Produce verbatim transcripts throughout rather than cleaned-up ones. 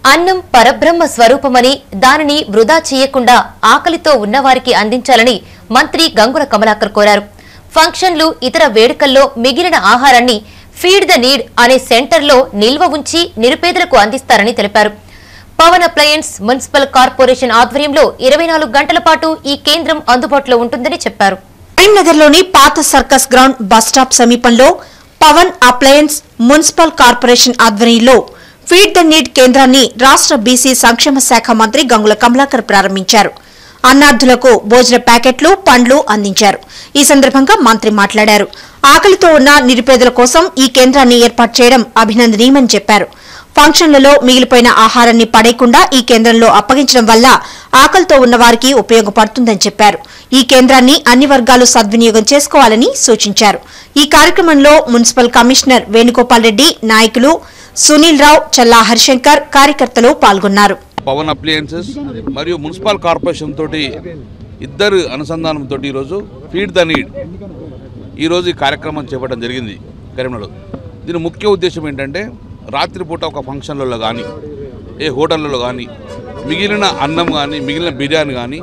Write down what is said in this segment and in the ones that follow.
అన్నం పరబ్రహ్మ స్వరూపమని దానిని వృధా చేయకుండా ఆకలితో ఉన్నవారికి అందించాలని మంత్రి గంగుల కమలాకర్ కోరారు. ఫంక్షన్లు ఇతర వేడుకల్లో మిగిలిన ఆహారాన్ని ఫీడ్ ద నీడ్ అనే సెంటర్లో నిల్వ ఉంచి నిరుపేదలకు అందిస్తారని తెలిపారు. పవన్ అప్లయన్స్ మున్సిపల్ కార్పొరేషన్ ఆధ్వర్యంలో ఇరవై నాలుగు గంటల పాటు ఈ కేంద్రం అందుబాటులో ఉంటుందని చెప్పారు. కరీంనగర్లోని పాత సర్కస్ గ్రౌండ్ బస్టాప్ సమీపంలో పవన్ అప్లయన్స్ మున్సిపల్ కార్పొరేషన్ ఆధ్వర్యంలో ఫీడ్ ద నీడ్ కేంద్రాన్ని రాష్ట్ర బీసీ సంక్షేమ శాఖ మంత్రి గంగుల కమలాకర్ ప్రారంభించారు. అన్నార్థులకు భోజన ప్యాకెట్లు, పండ్లు అందించారు. ఈ సందర్భంగా మంత్రి మాట్లాడారు. ఆకలితో ఉన్న నిరుపేదల కోసం ఈ కేంద్రాన్ని ఏర్పాటు చేయడం అభినందనీయమని చెప్పారు. ఫంక్షన్లలో మిగిలిపోయిన ఆహారాన్ని పడేయకుండా ఈ కేంద్రంలో అప్పగించడం వల్ల ఆకలితో ఉన్న వారికి ఉపయోగపడుతుందని చెప్పారు. ఈ కేంద్రాన్ని అన్ని వర్గాలు సద్వినియోగం చేసుకోవాలని సూచించారు. ఈ కార్యక్రమంలో మున్సిపల్ కమిషనర్ వేణుగోపాల్ రెడ్డి, నాయకులు సునీల్ రావు, చల్లా హరిశంకర్, కార్యకర్తలు పాల్గొన్నారు. పవన్ అప్లయన్సెస్ మరియు మున్సిపల్ కార్పొరేషన్ తోటి ఇద్దరు అనుసంధానంతో ఈరోజు ఫీడ్ ద నీడ్ ఈరోజు ఈ కార్యక్రమం చేపట్టడం జరిగింది కరీంనగర్లో. దీని ముఖ్య ఉద్దేశం ఏంటంటే రాత్రిపూట ఒక ఫంక్షన్లలో కానీ ఏ హోటళ్ళలో కానీ మిగిలిన అన్నం కానీ మిగిలిన బిర్యానీ కానీ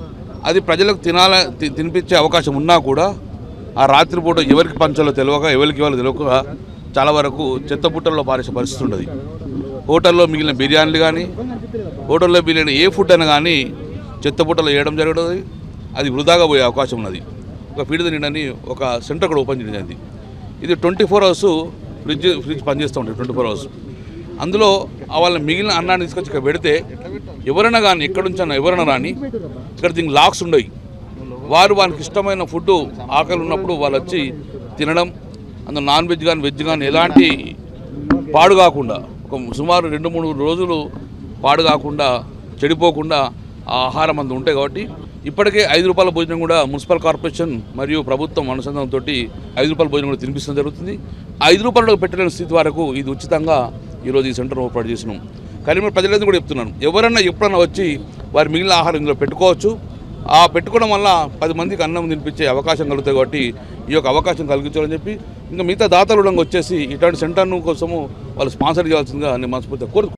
అది ప్రజలకు తినాల తినిపించే అవకాశం ఉన్నా కూడా ఆ రాత్రిపూట ఎవరికి పంచాలో తెలియక ఎవరికి ఇవ్వాలో తెలియక చాలా వరకు చెత్తపుట్టల్లో పారేసే పరిస్థితి ఉంటుంది. హోటల్లో మిగిలిన బిర్యానీలు కానీ హోటల్లో మిగిలిన ఏ ఫుడ్ అయినా కానీ చెత్తపుట్టలో వేయడం జరుగుతుంది. అది వృధాగా పోయే అవకాశం ఉన్నది. ఒక ఫీడ్ ద నీడ్ అని ఒక సెంటర్ కూడా ఓపెన్ చేయడం జరిగింది. ఇది twenty four hours fridge fridge పనిచేస్తూ ఉంటుంది. ట్వంటీ ఫోర్ అవర్స్ అందులో వాళ్ళ మిగిలిన అన్నాన్ని తీసుకొచ్చి ఇక్కడ పెడితే ఎవరైనా కానీ ఎక్కడి నుంచి అన్నా ఎవరైనా రాని ఇక్కడ దీనికి లాక్స్ ఉండవు. వారు వాళ్ళకి ఇష్టమైన ఫుడ్ ఆకలి ఉన్నప్పుడు వాళ్ళు వచ్చి తినడం, అందులో నాన్ వెజ్ కానీ వెజ్ కానీ ఎలాంటి పాడు కాకుండా ఒక సుమారు రెండు మూడు రోజులు పాడు కాకుండా చెడిపోకుండా ఆ ఆహారం అంత ఉంటాయి. కాబట్టి ఇప్పటికే ఐదు రూపాయల భోజనం కూడా మున్సిపల్ కార్పొరేషన్ మరియు ప్రభుత్వం అనుసంధానంతో ఐదు రూపాయల భోజనం కూడా తినిపిస్తడం జరుగుతుంది. ఐదు రూపాయలకు పెట్టలేని స్థితి వరకు ఇది ఉచితంగా ఈరోజు ఈ సెంటర్ ఏర్పాటు చేసినాం. కరీంనగర్ ప్రజలందరూ కూడా చెప్తున్నాను, ఎవరన్నా ఎప్పుడన్నా వచ్చి వారి మిగిలిన ఆహారం ఇందులో పెట్టుకోవచ్చు. ఆ పెట్టుకోవడం వల్ల పది మందికి అన్నం తినిపించే అవకాశం కలుగుతాయి. కాబట్టి ఈ యొక్క అవకాశం కలిగించాలని చెప్పి ఇంకా మిగతా దాతలు వచ్చేసి ఇట్లాంటి సెంటర్ కోసము వాళ్ళు స్పాన్సర్ చేయాల్సిందిగా నేను మనస్ఫూర్తిగా కోరుతున్నాను.